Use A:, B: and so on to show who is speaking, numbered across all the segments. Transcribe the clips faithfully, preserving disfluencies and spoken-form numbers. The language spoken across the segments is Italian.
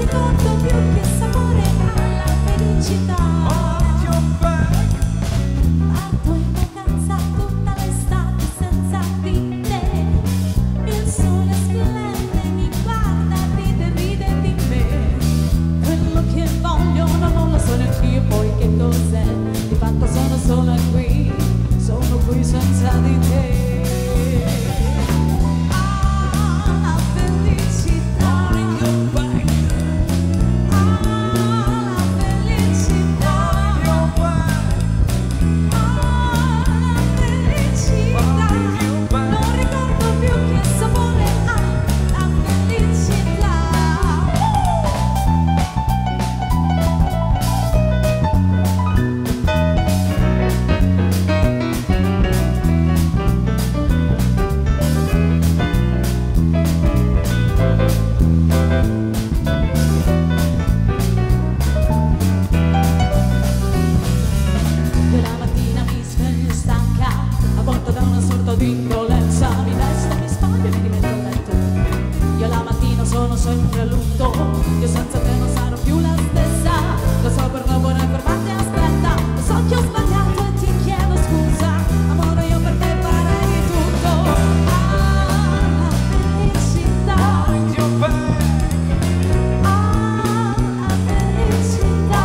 A: ricordo più che sapore ha la felicità. Parto in vacanza tutta l'estate senza di te. Il sole splende, mi guarda, ride, ride di me. Quello che voglio non lo so neanch'io poi che cos'è. Di fatto sono solo qui, sono qui senza di te. Sono sempre a lutto, io senza te non sarò più la stessa. Lo so per non vorrei fermarti, aspetta. Lo so che ho sbagliato e ti chiedo scusa. Amore, io per te farei di tutto. Ah, la felicità. Ah, la felicità.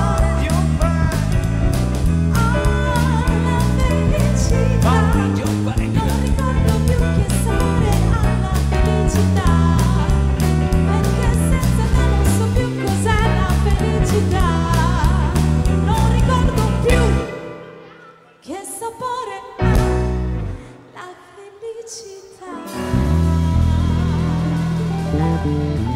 A: Ah, la felicità. Non ricordo più che sapore ha la felicità. Non ricordo più che sapore ha la felicità.